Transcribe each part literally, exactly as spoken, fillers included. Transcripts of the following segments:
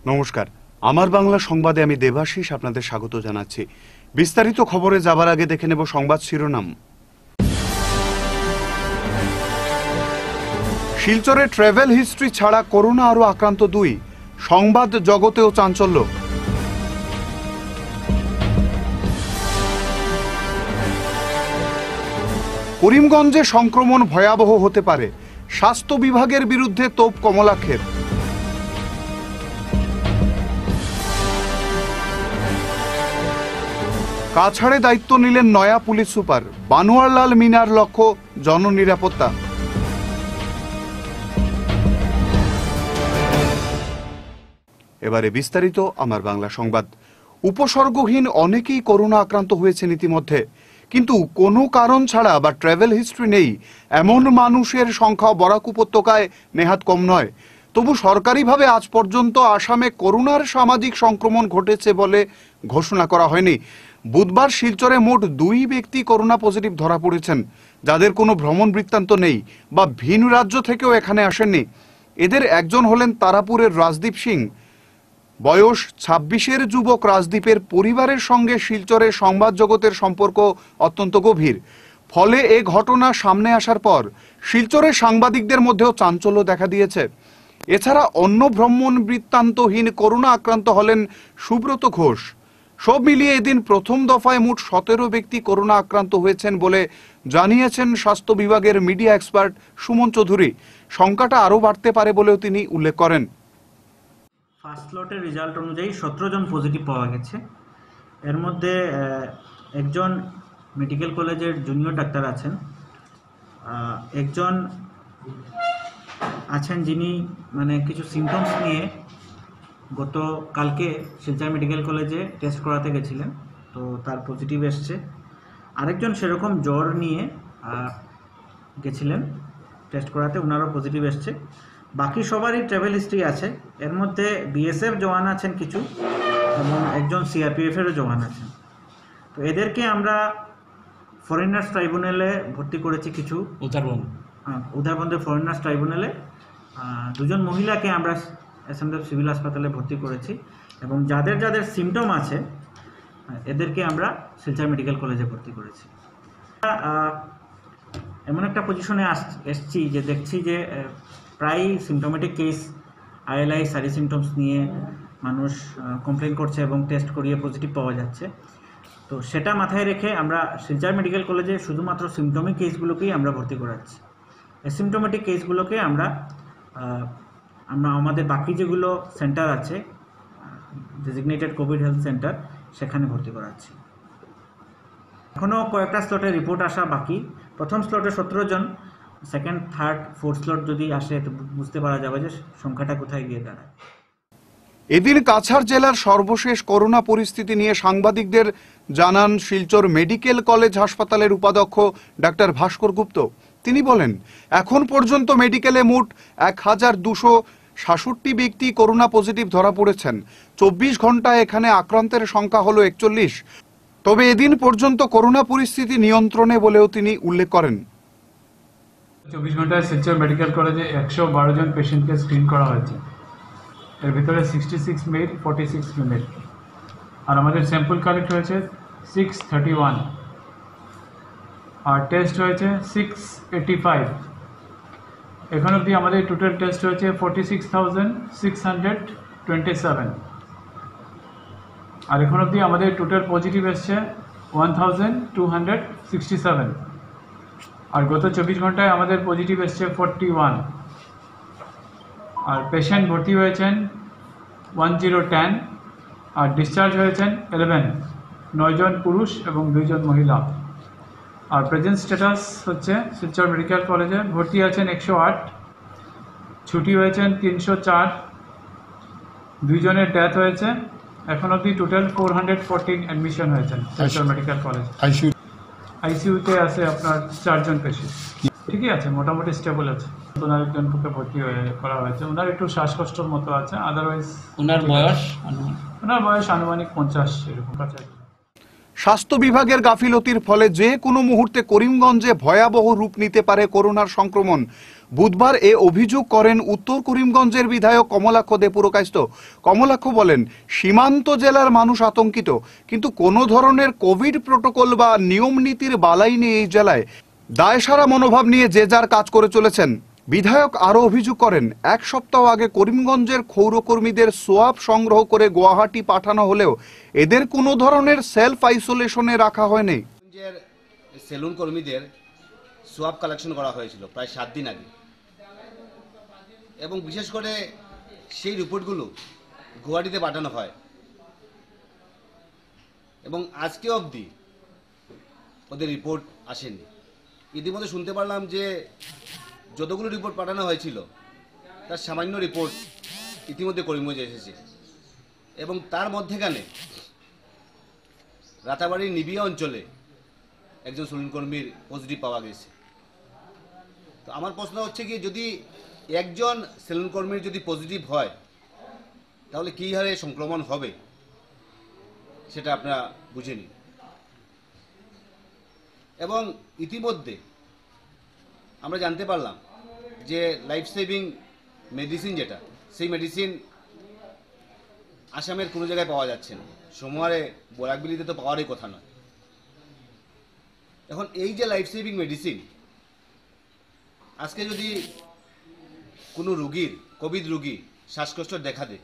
নমস্কার, আমার বাংলা সংবাদে আমি দেবাশিস আপনাদের স্বাগত জানাচ্ছি। বিস্তারিত খবরে যাবার আগে দেখে নেব সংবাদ শিরোনাম। শিলচরে ট্রাভেল হিস্ট্রি ছাড়া করোনা আরো আক্রান্ত দুই, সংবাদ জগতেও চাঞ্চল্য। করিমগঞ্জে সংক্রমণ ভয়াবহ হতে পারে, স্বাস্থ্য বিভাগের বিরুদ্ধে তোপ কমলাক্ষের। কাছাড়ে দায়িত্ব নিলেন নয়া পুলিশ সুপার, বানোয়ারলাল মিনার লক্ষ্য জননিরাপত্তা। এবারে বিস্তারিত আমার বাংলা সংবাদ। উপসর্গহীন অনেকেই করোনা আক্রান্ত হয়েছেন ইতিমধ্যে, কিন্তু কোনো কারণ ছাড়া বা ট্রাভেল হিস্ট্রি নেই এমন মানুষের সংখ্যা বরাক উপত্যকায় নেহাত কম নয়। তবু সরকারিভাবে আজ পর্যন্ত আসামে করোনার সামাজিক সংক্রমণ ঘটেছে বলে ঘোষণা করা হয়নি। বুধবার শিলচরে মোট দুই ব্যক্তি করোনা পজিটিভ ধরা পড়েছেন, যাদের কোনো ভ্রমণ বৃত্তান্ত নেই বা ভিন রাজ্য থেকেও এখানে আসেননি। এদের একজন হলেন তারাপুরের রাজদীপ সিং, বয়স ছাব্বিশের যুবক রাজদীপের পরিবারের সঙ্গে শিলচরের সংবাদ জগতের সম্পর্ক অত্যন্ত গভীর। ফলে এ ঘটনা সামনে আসার পর শিলচরের সাংবাদিকদের মধ্যেও চাঞ্চল্য দেখা দিয়েছে। এছাড়া অন্য ভ্রমণ বৃত্তান্তহীন করোনা আক্রান্ত হলেন সুব্রত ঘোষ। সব মিলিয়ে এদিন প্রথম দফায় মোট সতেরো ব্যক্তি করোনা আক্রান্ত হয়েছেন বলে জানিয়েছেন স্বাস্থ্য বিভাগের মিডিয়া এক্সপার্ট সুমন চৌধুরী। সংখ্যাটা আরও বাড়তে পারে বলেও তিনি উল্লেখ করেন। ফার্স্ট লটের রেজাল্ট অনুযায়ী সতেরো জন পজিটিভ পাওয়া গেছে। এর মধ্যে একজন মেডিকেল কলেজের জুনিয়র ডাক্তার আছেন, একজন আছেন যিনি মানে কিছু সিমটমস নিয়ে গত কালকে শিলচর মেডিকেল কলেজে টেস্ট করাতে গেছিলেন, তো তার পজিটিভ এসছে। আরেকজন সেরকম জ্বর নিয়ে গেছিলেন টেস্ট করাতে, ওনারও পজিটিভ এসছে। বাকি সবারই ট্রাভেল হিস্ট্রি আছে। এর মধ্যে বিএসএফ জওয়ান আছেন কিছু, এবং একজন সিআরপিএফেরও জওয়ান আছেন। তো এদেরকে আমরা ফরেনার্স ট্রাইব্যুনালে ভর্তি করেছি কিছু উদারবন্দ উদারবন্দের ফরেনার্স ট্রাইব্যুনালে। দুজন মহিলাকে আমরা এসএমডব্লিউ সিভিল হাসপাতালে ভর্তি করেছি, এবং যাদের যাদের সিমটম আছে এদেরকে আমরা শিলচর মেডিকেল কলেজে ভর্তি করেছি। এমন একটা পজিশনে আস এসছি যে দেখছি যে প্রায় symptomatic case, ILI SARI symptoms নিয়ে মানুষ কমপ্লেন করছে এবং টেস্ট করিয়ে পজিটিভ পাওয়া যাচ্ছে। তো সেটা মাথায় রেখে আমরা শিলচর মেডিকেল কলেজে শুধুমাত্র সিমটমিক কেসগুলোকেই আমরা ভর্তি করাচ্ছি। অ্যাসিমটোমেটিক কেসগুলোকে আমরা আমরা আমাদের বাকি যেগুলো সেন্টার আছে, ডেজিগনেটেড কোভিড হেলথ সেন্টার, সেখানে ভর্তি করাচ্ছি। এখনও কয়েকটা স্লটে রিপোর্ট আসা বাকি। প্রথম স্লটে সতেরো জন, সেকেন্ড থার্ড ফোর্থ স্লট যদি আসে তো বুঝতে পারা যাবে যে সংখ্যাটা কোথায় গিয়ে দাঁড়ায়। এদিন কাছাড় জেলার সর্বশেষ করোনা পরিস্থিতি নিয়ে সাংবাদিকদের জানান শিলচর মেডিকেল কলেজ হাসপাতালের উপাধ্যক্ষ ডাক্তার ভাস্কর গুপ্ত। তিনি বলেন, এখন পর্যন্ত মেডিকেলে মোট এক হাজার দুশো সাতষট্টি ব্যক্তি করোনা পজিটিভ ধরা পড়েছেন। চব্বিশ ঘন্টায় এখানে আক্রান্তের সংখ্যা হলো একচল্লিশ। তবে এদিন পর্যন্ত করোনা পরিস্থিতি নিয়ন্ত্রণে বলেও তিনি উল্লেখ করেন। চব্বিশ ঘন্টায় শিলচর মেডিকেল কলেজে একশো বারো জন পেশেন্টকে স্ক্রিন করা হয়েছে। এর ভিতরে sixty six male, forty six female. আর আমাদের স্যাম্পল কালেক্ট হয়েছে সিক্স থার্টি ওয়ান, আর টেস্ট হয়েছে সিক্স এইটি ফাইভ। এখন অবধি আমাদের টোটাল টেস্ট হয়েছে forty six thousand six hundred twenty seven. আর এখন অবধি আমাদের টোটাল পজিটিভ এসছে one thousand two hundred sixty seven. আর গত চব্বিশ ঘন্টায় আমাদের পজিটিভ এসছে ফোরটি ওয়ান। আর পেশেন্ট ভর্তি হয়েছেন ওয়ান জিরো টেন, আর ডিসচার্জ হয়েছেন ইলেভেন, নয়জন পুরুষ এবং দুইজন মহিলা। আর প্রেজেন্ট স্ট্যাটাস হচ্ছে শিলচর মেডিকেল কলেজে ভর্তি আছেন একশো আট, ছুটি হয়েছেন তিনশো চার, দুইজনের ডেথ হয়েছে। এখন অবধি total four hundred fourteen admission হয়েছেন শিলচর মেডিকেল কলেজ। আইসিইউ আইসিইউতে আছে আপনার চারজন পেশেন্ট, ঠিকই আছে, মোটামুটি স্টেবল আছে। ওনার একজনকে ভর্তি হয়ে করা হয়েছে, ওনার একটু শ্বাসকষ্টর মতো আছে, আদারওয়াইজ ওনার বয়স ওনার বয়স আনুমানিক পঞ্চাশ এরকম কাছে। স্বাস্থ্য বিভাগের গাফিলতির ফলে যে কোনো মুহূর্তে করিমগঞ্জে ভয়াবহ রূপ নিতে পারে করোনার সংক্রমণ। বুধবার এ অভিযোগ করেন উত্তর করিমগঞ্জের বিধায়ক কমলাক্ষ দে পুরকায়স্থ। কমলাক্ষ বলেন, সীমান্ত জেলার মানুষ আতঙ্কিত, কিন্তু কোনো ধরনের কোভিড প্রটোকল বা নিয়ম নীতির বালাই নেই এই জেলায়। দায়সারা মনোভাব নিয়ে যে যার কাজ করে চলেছেন। বিধায়ক আরও অভিযোগ করেন, এক সপ্তাহ আগে করিমগঞ্জের ক্ষৌরকর্মীদের সোয়াব সংগ্রহ করে গুয়াহাটি পাঠানো হলেও এদের কোনো ধরনের সেলফ আইসোলেশনে রাখা হয়নি। সেলুন কর্মীদের সোয়াব কালেকশন করা হয়েছিল প্রায় সাত দিন আগে, এবং বিশেষ করে সেই রিপোর্টগুলো গুয়াহাটিতে পাঠানো হয়, এবং আজকে অবধি ওদের রিপোর্ট আসেনি। ইতিমধ্যে শুনতে পারলাম যে যতগুলো রিপোর্ট পাঠানো হয়েছিল তার সামান্য রিপোর্ট ইতিমধ্যে করিমগঞ্জে এসেছে, এবং তার মধ্যেখানে রাতাবাড়ির নিবিয়া অঞ্চলে একজন সেলুন কর্মীর পজিটিভ পাওয়া গেছে। তো আমার প্রশ্ন হচ্ছে কি, যদি একজন সেলুন কর্মীর যদি পজিটিভ হয় তাহলে কী হারে সংক্রমণ হবে সেটা আপনারা বুঝে নিন। এবং ইতিমধ্যে আমরা জানতে পারলাম যে লাইফ সেভিং মেডিসিন যেটা, সেই মেডিসিন আসামের কোনো জায়গায় পাওয়া যাচ্ছে না। সোমবারে বরাকবিলিতে তো পাওয়ারই কথা নয়। এখন এই যে লাইফ সেভিং মেডিসিন, আজকে যদি কোনো রুগীর, কোভিড রুগী শ্বাসকষ্ট দেখা দেয়,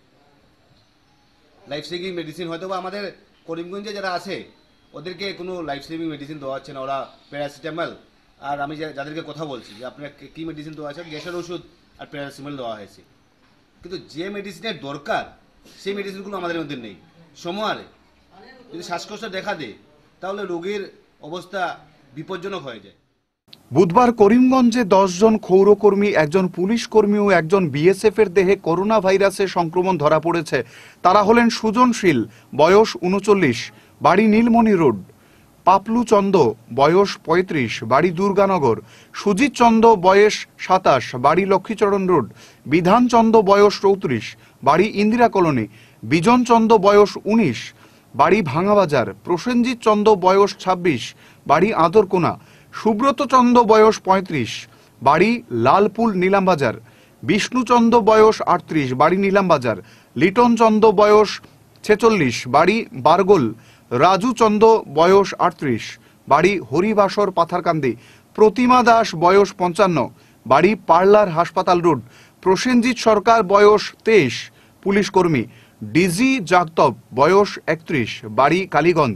লাইফ সেভিং মেডিসিন হয়তো বা আমাদের করিমগঞ্জে যারা আছে ওদেরকে কোনো লাইফ সেভিং মেডিসিন দেওয়া হচ্ছে না, ওরা প্যারাসিটামল, আর আমি যাদেরকে কথা বলছি যে আপনার কী মেডিসিন দেওয়া আছে, গ্যাসের ওষুধ আর প্যারাসিটামল দেওয়া হয়েছে, কিন্তু যে মেডিসিনের দরকার সেই মেডিসিনগুলো আমাদের মধ্যে নেই। সোমবারে যদি শ্বাসকষ্ট দেখা দেয় তাহলে রোগীর অবস্থা বিপজ্জনক হয়ে যায়। বুধবার করিমগঞ্জে দশ জন ক্ষৌরকর্মী, একজন পুলিশ কর্মী ও একজন বিএসএফ এর দেহে করোনা ভাইরাসের সংক্রমণ ধরা পড়েছে। তারা হলেন সুজনশীল, বয়স উনচল্লিশ, বাড়ি নীলমণি রোড; পাপলু চন্দ, বয়স পঁয়ত্রিশ, বাড়ি দুর্গানগর; সুজিত চন্দ, বয়স সাতাশ, বাড়ি লক্ষ্মীচরণ রোড; বিধান চন্দ, বয়স চৌত্রিশ, বাড়ি ইন্দিরা কলোনি; বিজন চন্দ, বয়স উনিশ, বাড়ি ভাঙাবাজার; প্রসেনজিৎ চন্দ, বয়স ছাব্বিশ, বাড়ি আদরকোনা; সুব্রত চন্দ, বয়স পঁয়ত্রিশ, বাড়ি লালপুল নীলামবাজার; বিষ্ণুচন্দ, বয়স আটত্রিশ, বাড়ি নীলামবাজার; লিটন চন্দ, বয়স ছেচল্লিশ, বাড়ি বারগোল; রাজু চন্দ, বয়স আটত্রিশ, বাড়ি হরিবাসর পাথারকান্দি; প্রতিমা দাস, বয়স পঞ্চান্ন, বাড়ি পার্লার হাসপাতাল রোড; প্রসেনজিৎ সরকার, বয়স তেইশ, পুলিশ কর্মী; ডিজি জাগতব, বয়স একত্রিশ, বাড়ি কালীগঞ্জ।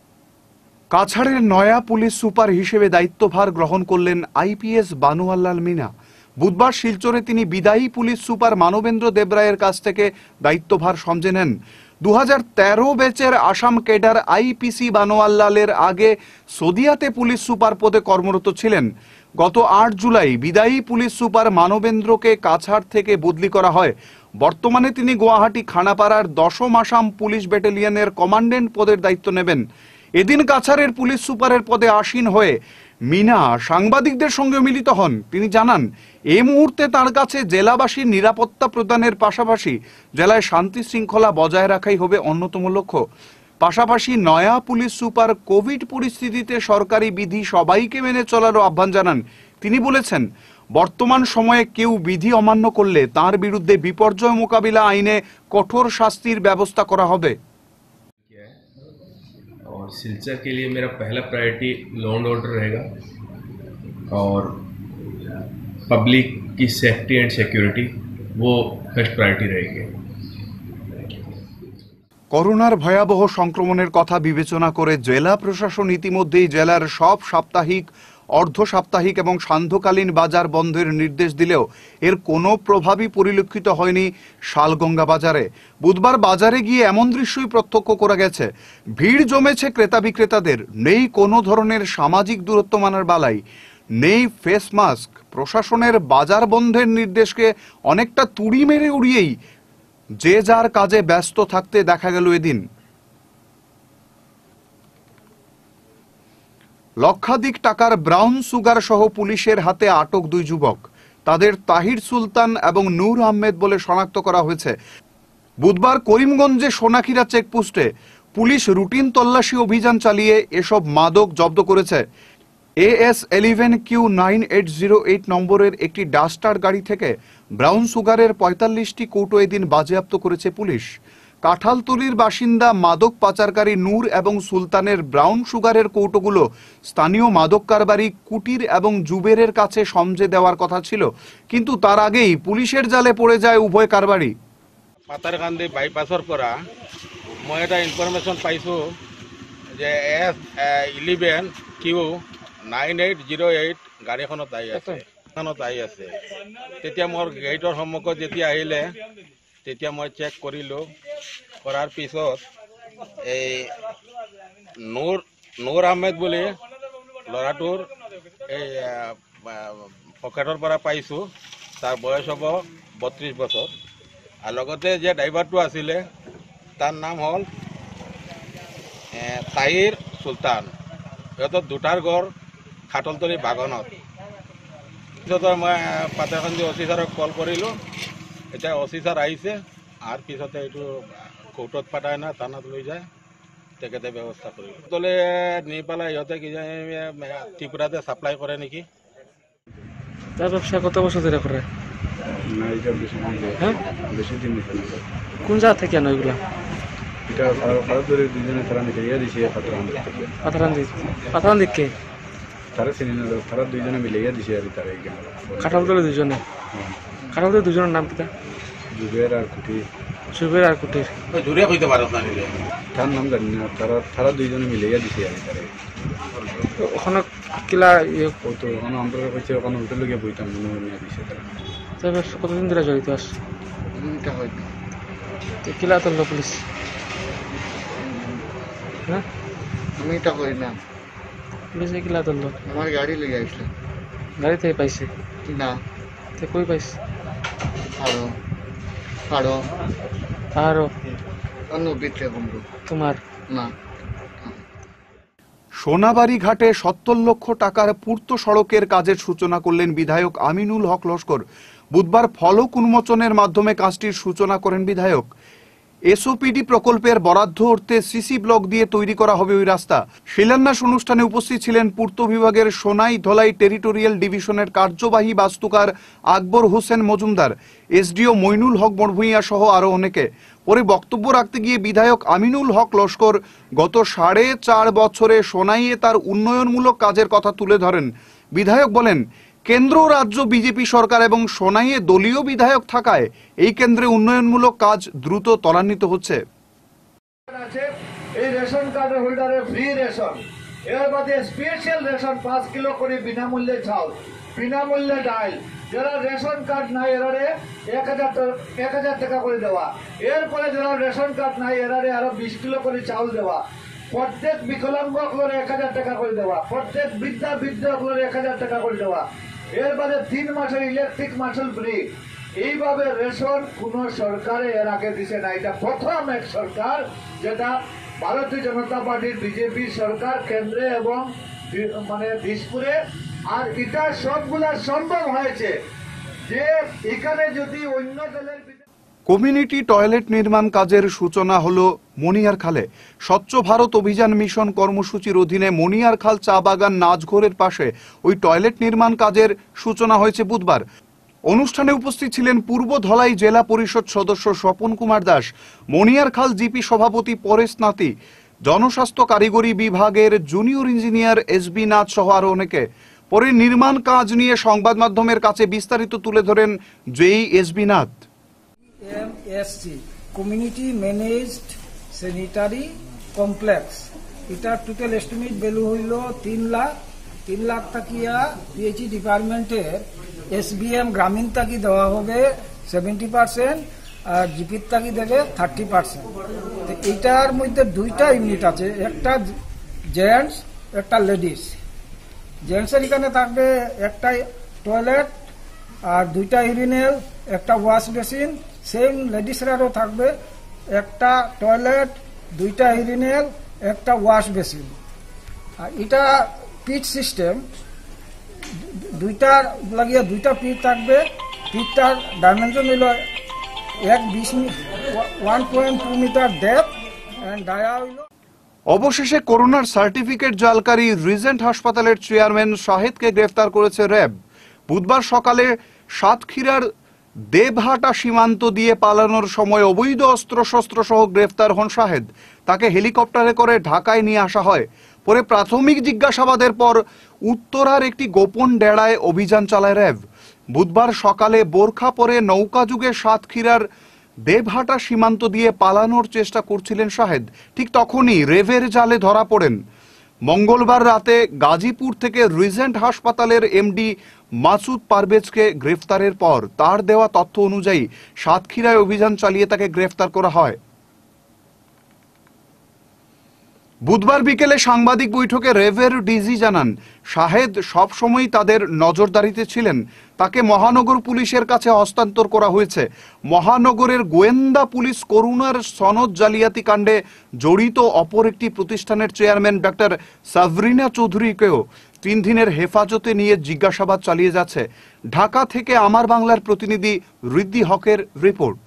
কাছাড়ের নয়া পুলিশ সুপার হিসেবে দায়িত্বভার গ্রহণ করলেন আইপিএস বানুয়াল্লাল মিনা। বুধবার শিলচরে তিনি বিদায়ী পুলিশ সুপার মানবেন্দ্র দেবরায়ের কাছ থেকে দায়িত্বভার সমঝে নেন। দু হাজার তেরো ব্যাচের আসাম ক্যাডার আইপিসি বানোয়াল্লালের আগে সদিয়াতে পুলিশ সুপার পদে কর্মরত ছিলেন। গত আট জুলাই বিদায়ী পুলিশ সুপার মানবেন্দ্রকে কাছাড় থেকে বদলি করা হয়। বর্তমানে তিনি গুয়াহাটি খানাপাড়ার দশম আসাম পুলিশ ব্যাটালিয়নের কমান্ডেন্ট পদের দায়িত্ব নেবেন। এদিন কাছাড়ের পুলিশ সুপারের পদে আসীন হয়ে মিনা সাংবাদিকদের সঙ্গে মিলিত হন। তিনি জানান, এই মুহূর্তে তার কাছে জেলাবাসীর নিরাপত্তা প্রদানের পাশাপাশি জেলায় শান্তি শৃঙ্খলা বজায় রাখাই হবে অন্যতম লক্ষ্য। পাশাপাশি নয়া পুলিশ সুপার কোভিড পরিস্থিতিতে সরকারি বিধি সবাইকে মেনে চলারও আহ্বান জানান। তিনি বলেছেন, বর্তমান সময়ে কেউ বিধি অমান্য করলে তার বিরুদ্ধে বিপর্যয় মোকাবিলা আইনে কঠোর শাস্তির ব্যবস্থা করা হবে। और सिलचर के लिए मेरा पहला प्रायोरिटी लॉ एंड ऑर्डर रहेगा और पब्लिक की सेफ्टी एंड सिक्योरिटी, वो फर्स्ट प्रायोरिटी रहेगी। করোনার ভয়াবহ সংক্রমণের কথা বিবেচনা করে জেলা প্রশাসন ইতিমধ্যেই জেলার সব সাপ্তাহিক, অর্ধ সাপ্তাহিক এবং সান্ধ্যকালীন বাজার বন্ধের নির্দেশ দিলেও এর কোনো প্রভাবই পরিলক্ষিত হয়নি শালগঙ্গা বাজারে। বুধবার বাজারে গিয়ে এমন দৃশ্যই প্রত্যক্ষ করা গেছে। ভিড় জমেছে ক্রেতা বিক্রেতাদের, নেই কোনো ধরনের সামাজিক দূরত্ব মানার বালাই, নেই ফেস মাস্ক। প্রশাসনের বাজার বন্ধের নির্দেশকে অনেকটা তুড়ি মেরে উড়িয়েই যে যার কাজে ব্যস্ত থাকতে দেখা গেল এদিন। লক্ষাধিক টাকার ব্রাউন সুগার সহ পুলিশের হাতে আটক দুই যুবক। তাদের তাহির সুলতান এবং নূর আহমেদ বলে শনাক্ত করা হয়েছে। বুধবার করিমগঞ্জে সোনাখিরা চেকপোস্টে পুলিশ রুটিন তল্লাশি অভিযান চালিয়ে এসব মাদক জব্দ করেছে। A S eleven Q nine eight zero eight নম্বরের একটি ডাস্টার গাড়ি থেকে ব্রাউন সুগারের পঁয়তাল্লিশটি কৌটো এদিন বাজেয়াপ্ত করেছে পুলিশ। কাঁঠালতলির বাসিন্দা মাদক পাচারকারী নূর এবং সুলতানের ব্রাউন সুগারের কৌটোগুলো স্থানীয় মাদক কারবারি কুটির এবং জুবেরের কাছে সমঝে দেওয়ার কথা ছিল, কিন্তু তার আগেই পুলিশের জালে পড়ে যায় উভয় কারবারি। পাতারকান্দি বাইপাসৰ পৰা মই এটা ইনফৰমেশ্যন পাইছোঁ যে S eleven Q nine eight zero' eight গাড়ীখনত আহি আছে এখনত আহি আছে তেতিয়া মোৰ গেটৰ সন্মুখত যেতিয়া আহিলে তেতিয়া মই চেক কৰিলোঁ। কৰাৰ পিছত এই নুৰ নুৰ আহমেদ বুলি ল'ৰাটোৰ এই পকেটৰ পৰা পাইছোঁ। তাৰ বয়স হ'ব বত্ৰিছ বছৰ। আর লগতে যে ড্রাইভারটো আছিলে তার নাম হল তাহির সুলতান। ইহঁতৰ দুটাৰ ঘৰ খাটলতলি বাগানত। পিছত মই পাতাৰকান্দি অ চি ছাৰক কল কৰিলোঁ। এতিয়া অ চি ছাৰ আহিছে, আৰু পিছতে এইটো কোৰ্টত পাঠায় না থানাত লৈ যায়, তেখেতে ব্যৱস্থা কৰিব। তলে নি পেলাই ইহঁতে কিজানি ত্ৰিপুৰাতে ছাপ্লাই কৰে নেকি। তার ব্যবসা কত বছর ধরে করে? না, এটা বেশি দিন ধরে। হ্যাঁ, বেশি দিন ধরে। কোন জায়গা থেকে আনো এগুলা? এটা খারাপ ধরে দুজনে তারা মিলিয়ে দিছে পাত্রান থেকে। পাথারান দিক পাথারান দিক কে? তারা চিনি না, তারা দুজনে মিলিয়ে দিছে আর তারা এখানে। কাঁঠাল তলে দুজনে। কাঁঠাল তলে দুজনের নাম কিটা? জুবের আর কুটি। সুবের আর কুটির। জুড়ে কইতে পারো না নিলে তার নাম জানি না, তারা তারা দুজনে মিলিয়ে দিছে আর তারা। ওখানে কিলা ইয়ে ও তো ওখানে আমরা কইছে ওখানে হোটেল গিয়ে বইতাম মনে নিয়ে দিছে তারা। তাই ব্যবসা কতদিন ধরে জড়িত আস? এটা হয় তো কিলা তল্ল পুলিশ? হ্যাঁ, আমি এটা করি না। পুলিশে কিলা তল্ল? আমার গাড়ি লেগে আসলে। গাড়ি থেকে পাইছে? না, তো কই পাইছে? আরো আরো আরো অন্য বিত্রে বন্ধু তোমার না। সোনাবাড়ি ঘাটে সত্তর লক্ষ টাকার পূর্ত সড়কের কাজের সূচনা করলেন বিধায়ক আমিনুল হক লস্কর। বুধবার ফলক উন্মোচনের মাধ্যমে কাজটির সূচনা করেন বিধায়ক। এসওপিডি প্রকল্পের বরাদ্দ অর্থে সিসি ব্লক দিয়ে তৈরি করা হবে ওই রাস্তা। শিলান্যাস অনুষ্ঠানে উপস্থিত ছিলেন পূর্ত বিভাগের সোনাই ধলাই টেরিটোরিয়াল ডিভিশনের কার্যবাহী বাস্তুকার আকবর হোসেন মজুমদার, এসডিও মইনুল হক বড়ভূঁইয়া সহ আরো অনেকে। পরে বক্তব্য রাখতে গিয়ে বিধায়ক আমিনুল হক লস্কর গত সাড়ে চার বছরে সোনাইয়ে তার উন্নয়নমূলক কাজের কথা তুলে ধরেন। বিধায়ক বলেন, কেন্দ্র রাজ্য বিজেপি সরকার এবং সোনাইয়ে দলীয় বিধায়ক থাকায় এই কেন্দ্রে উন্নয়নমূলক কাজ দ্রুত ত্বরান্বিত হচ্ছে। এই রেশন কার্ডের হোল্ডারে ফ্রি রেশন, এর বাদে স্পেশাল রেশন পাঁচ কিলো করে বিনামূল্যে চাউল, বিনামূল্যে ডাল। যারা রেশন কার্ড নাই এরারে এক হাজার এক হাজার টাকা করে দেওয়া। এরপরে যারা রেশন কার্ড নাই এরারে আরো বিশ কিলো করে চাউল দেওয়া। প্রত্যেক বিকলাঙ্গ এক হাজার টাকা করে দেওয়া। প্রত্যেক বৃদ্ধা বৃদ্ধ এক হাজার টাকা করে দেওয়া। এর বাদে তিন মাসের ইলেকট্রিক মাসুল ফ্রি। এইভাবে রেশন কোন সরকারে এর আগে দিছে না। এটা প্রথম এক সরকার, যেটা ভারতীয় জনতা পার্টির বিজেপি সরকার কেন্দ্রে এবং মানে দিশপুরে। আর এটা সবগুলা সম্ভব হয়েছে যে এখানে যদি অন্য দলের কমিউনিটি টয়লেট নির্মাণ কাজের সূচনা হলো মনিয়ারখালে। স্বচ্ছ ভারত অভিযান মিশন কর্মসূচির অধীনে মনিয়ারখাল চা বাগান নাচঘরের পাশে ওই টয়লেট নির্মাণ কাজের সূচনা হয়েছে বুধবার। অনুষ্ঠানে উপস্থিত ছিলেন পূর্ব ধলাই জেলা পরিষদ সদস্য স্বপন কুমার দাস, মনিয়ারখাল জিপি সভাপতি পরেশ নাতি, জনস্বাস্থ্য কারিগরি বিভাগের junior engineer S B Nath সহ আরো অনেকে। পরে নির্মাণ কাজ নিয়ে সংবাদ মাধ্যমের কাছে বিস্তারিত তুলে ধরেন JE S B Nath. M S C community managed sanitary complex, এটা টোটাল এস্টিমেট ভ্যালু হইল তিন লাখ তিন লাখ টাকিয়া পিএইচই ডিপার্টমেন্টের এস বি এম গ্রামীণ তাকি দেওয়া হবে সেভেন্টি পার্সেন্ট আর জিপির তাকি দেবে থার্টি পার্সেন্ট। এইটার মধ্যে দুইটা ইউনিট আছে, একটা জেন্টস একটা লেডিস। জেন্টসের এখানে থাকবে একটা টয়লেট আর দুইটা ইউরিনেল, একটা ওয়াশ বেসিন। সেম লেডিসেরও থাকবে একটা টয়লেট, দুইটা ইউরিনেল, একটা ওয়াশ বেসিন। আর এটা পিচ সিস্টেম, দুইটার লাগিয়ে দুইটা পিচ থাকবে। পিচটার ডাইমেনশন হইল এক বিশ one point two metre depth and dia হইল। অবশেষে করোনার সার্টিফিকেট জালকারী রিজেন্ট হাসপাতালের চেয়ারম্যান শাহেদকে গ্রেফতার করেছে র্যাব। বুধবার সকালে সাতক্ষীরার দেবহাটা সীমান্ত দিয়ে পালানোর সময় অবৈধ অস্ত্রশস্ত্র সহ গ্রেফতার হন শাহেদ। তাকে হেলিকপ্টারে করে ঢাকায় নিয়ে আসা হয়। পরে প্রাথমিক জিজ্ঞাসাবাদের পর উত্তরার একটি গোপন ডেরায় অভিযান চালায় র্যাব। বুধবার সকালে বোরখা পরে নৌকা যুগে সাতক্ষীরার দেবহাটা সীমান্ত দিয়ে পালানোর চেষ্টা করছিলেন শাহেদ। ঠিক তখনই রেভের জালে ধরা পড়েন। মঙ্গলবার রাতে গাজীপুর থেকে রিজেন্ট হাসপাতালের এমডি মাসুদ পারভেজকে গ্রেফতারের পর তার দেওয়া তথ্য অনুযায়ী সাতক্ষীরায় অভিযান চালিয়ে তাকে গ্রেফতার করা হয়। বুধবার বিকেলে সাংবাদিক বৈঠকে রেভের ডিজি জানান, শাহেদ সবসময় তাদের নজরদারিতে ছিলেন। তাকে মহানগর পুলিশের কাছে হস্তান্তর করা হয়েছে। মহানগরের গোয়েন্দা পুলিশ করোনার সনদ জালিয়াতি কাণ্ডে জড়িত অপর একটি প্রতিষ্ঠানের চেয়ারম্যান ডক্টর সাবরিনা চৌধুরীকেও তিন দিনের হেফাজতে নিয়ে জিজ্ঞাসাবাদ চালিয়ে যাচ্ছে। ঢাকা থেকে আমার বাংলার প্রতিনিধি ঋদ্ধি হকের রিপোর্ট।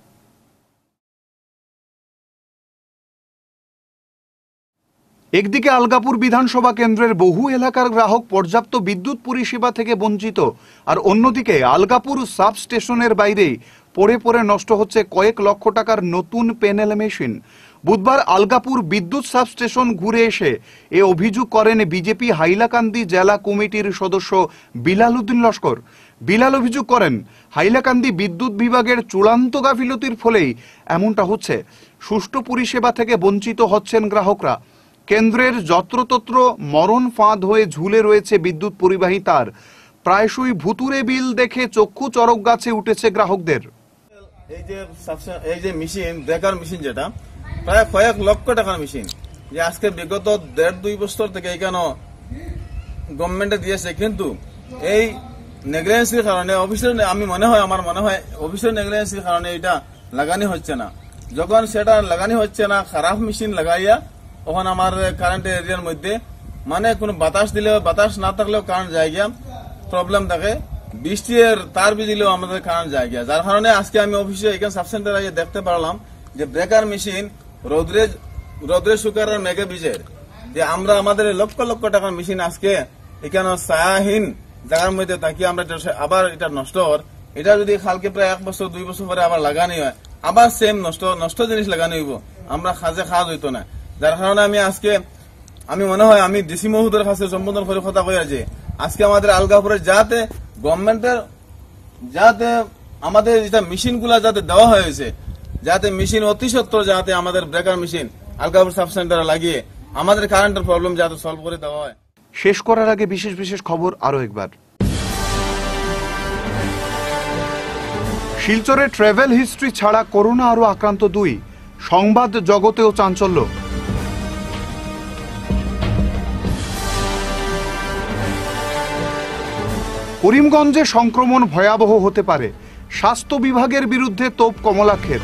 একদিকে আলগাপুর বিধানসভা কেন্দ্রের বহু এলাকার গ্রাহক পর্যাপ্ত বিদ্যুৎ পরিষেবা থেকে বঞ্চিত, আর অন্যদিকে আলগাপুর সাব স্টেশনের বাইরেই পড়ে পড়ে নষ্ট হচ্ছে কয়েক লক্ষ টাকার নতুন প্যানেল মেশিন। বুধবার আলগাপুর বিদ্যুৎ সাব স্টেশন ঘুরে এসে এ অভিযোগ করেন বিজেপি হাইলাকান্দি জেলা কমিটির সদস্য বিলাল উদ্দিন লস্কর। বিলাল অভিযোগ করেন, হাইলাকান্দি বিদ্যুৎ বিভাগের চূড়ান্ত গাফিলতির ফলেই এমনটা হচ্ছে। সুষ্ঠু পরিষেবা থেকে বঞ্চিত হচ্ছেন গ্রাহকরা। কেন্দ্রের যত্রতত্র মরণ ফাঁদ হয়ে ঝুলে রয়েছে বিদ্যুৎ পরিবাহী তার। প্রায়শই ভুতুরে বিল দেখে চক্ষু চরক গাছে উঠেছে গ্রাহকদের। এই যে এই যে মেশিন ব্রেকার মেশিন, যেটা প্রায় কয়েক লক্ষ টাকার মেশিন, যে আজকে বিগত দেড় দুই বছর থেকে এখানে গভর্নমেন্টে দিয়েছে, কিন্তু এই নেগলিজেন্সির কারণে অফিসের, আমি মনে হয় আমার মনে হয় অফিসের নেগলিজেন্সির কারণে এটা লাগানি হচ্ছে না। যখন সেটা লাগানি হচ্ছে না, খারাপ মেশিন লাগাইয়া তখন আমার কারেন্টের এরিয়ার মধ্যে মানে কোনো বাতাস দিলেও, বাতাস না থাকলেও কারেন্ট যায় গিয়া, প্রবলেম থাকে। বৃষ্টির তার বিজলেও আমাদের কারেন্ট যায় গিয়া, যার কারণে আজকে আমি অফিসে এখানে সাবসেন্টারে দেখতে পারলাম যে ব্রেকার মেশিন রৌদ্রে রৌদ্রে শুকার মেঘে বিজের, যে আমরা আমাদের লক্ষ লক্ষ টাকার মেশিন আজকে এখানে ছায়াহীন জায়গার মধ্যে থাকি আমরা আবার এটা নষ্ট হওয়ার, এটা যদি কালকে প্রায় এক বছর দুই বছর পরে আবার লাগানি হয়, আবার সেম নষ্ট নষ্ট জিনিস লাগানি হইব, আমরা খাজে খাওয়া হইতো না। যার কারণে আমি আজকে আমি মনে হয় আমি ডিসি মহোদয়ের কাছে সম্বোধন করে কথা কই যে আজকে আমাদের আলগাপুরে যাতে গভর্নমেন্টের যাতে আমাদের যেটা মেশিন গুলা যাতে দেওয়া হয়েছে, যাতে মেশিন অতি সত্বর যাতে আমাদের ব্রেকার মেশিন আলগাপুর সাব সেন্টারে লাগিয়ে আমাদের কারেন্টের প্রবলেম যাতে সলভ করে দেওয়া হয়। শেষ করার আগে বিশেষ বিশেষ খবর আরো একবার। শিলচরে ট্রাভেল হিস্ট্রি ছাড়া করোনা আরো আক্রান্ত দুই, সংবাদ জগতেও চাঞ্চল্য। করিমগঞ্জে সংক্রমণ ভয়াবহ হতে পারে, স্বাস্থ্য বিভাগের বিরুদ্ধে তোপ কমলাক্ষের।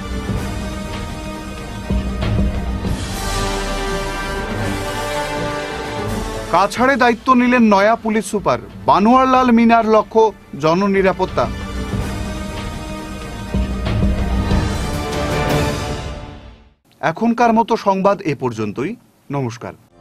কাছাড়ে দায়িত্ব নিলেন নয়া পুলিশ সুপার, বানোয়ারলাল মিনার লক্ষ্য জননিরাপত্তা। এখনকার মতো সংবাদ এ পর্যন্তই। নমস্কার।